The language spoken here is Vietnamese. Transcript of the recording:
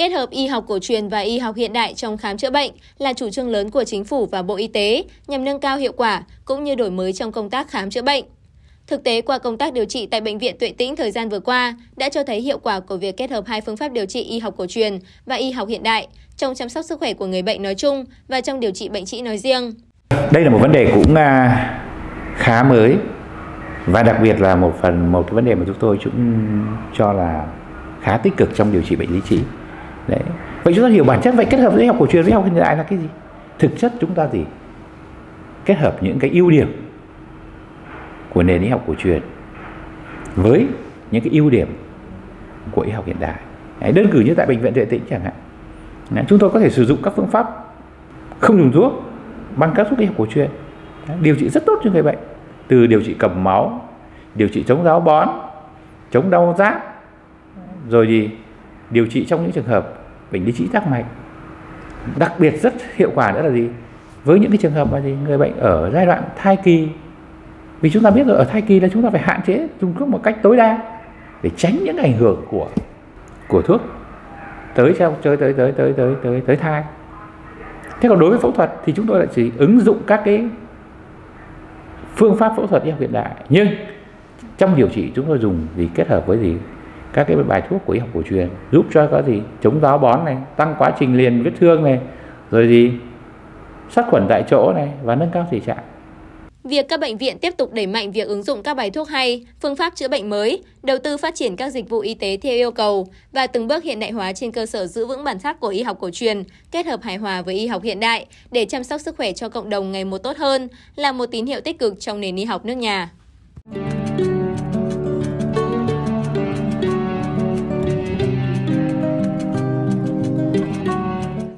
Kết hợp y học cổ truyền và y học hiện đại trong khám chữa bệnh là chủ trương lớn của Chính phủ và Bộ Y tế nhằm nâng cao hiệu quả cũng như đổi mới trong công tác khám chữa bệnh. Thực tế qua công tác điều trị tại Bệnh viện Tuệ Tĩnh thời gian vừa qua đã cho thấy hiệu quả của việc kết hợp hai phương pháp điều trị y học cổ truyền và y học hiện đại trong chăm sóc sức khỏe của người bệnh nói chung và trong điều trị bệnh trĩ nói riêng. Đây là một vấn đề cũng khá mới và đặc biệt là một cái vấn đề mà chúng tôi cũng cho là khá tích cực trong điều trị bệnh lý trĩ. Đấy. Vậy chúng ta hiểu bản chất vậy kết hợp giữa y học cổ truyền với y học hiện đại là cái gì? Thực chất chúng ta kết hợp những cái ưu điểm của nền y học cổ truyền với những cái ưu điểm của y học hiện đại. Đấy, đơn cử như tại Bệnh viện Tuệ Tĩnh chẳng hạn. Đấy, chúng tôi có thể sử dụng các phương pháp không dùng thuốc bằng các thuốc y học cổ truyền. Đấy, điều trị rất tốt cho người bệnh. Từ điều trị cầm máu, điều trị chống táo bón, chống đau rát, rồi điều trị trong những trường hợp bệnh lý trĩ tắc mạch. Đặc biệt rất hiệu quả nữa là gì? Với những cái trường hợp mà người bệnh ở giai đoạn thai kỳ. Vì chúng ta biết rồi, ở thai kỳ là chúng ta phải hạn chế dùng thuốc một cách tối đa để tránh những ảnh hưởng của thuốc tới thai. Thế còn đối với phẫu thuật thì chúng tôi lại chỉ ứng dụng các cái phương pháp phẫu thuật y học hiện đại, nhưng trong điều trị chúng tôi dùng kết hợp với các cái bài thuốc của y học cổ truyền giúp cho có chống táo bón này, tăng quá trình liền vết thương này, rồi sát khuẩn tại chỗ này và nâng cao thể trạng. Việc các bệnh viện tiếp tục đẩy mạnh việc ứng dụng các bài thuốc hay, phương pháp chữa bệnh mới, đầu tư phát triển các dịch vụ y tế theo yêu cầu và từng bước hiện đại hóa trên cơ sở giữ vững bản sắc của y học cổ truyền, kết hợp hài hòa với y học hiện đại để chăm sóc sức khỏe cho cộng đồng ngày một tốt hơn là một tín hiệu tích cực trong nền y học nước nhà.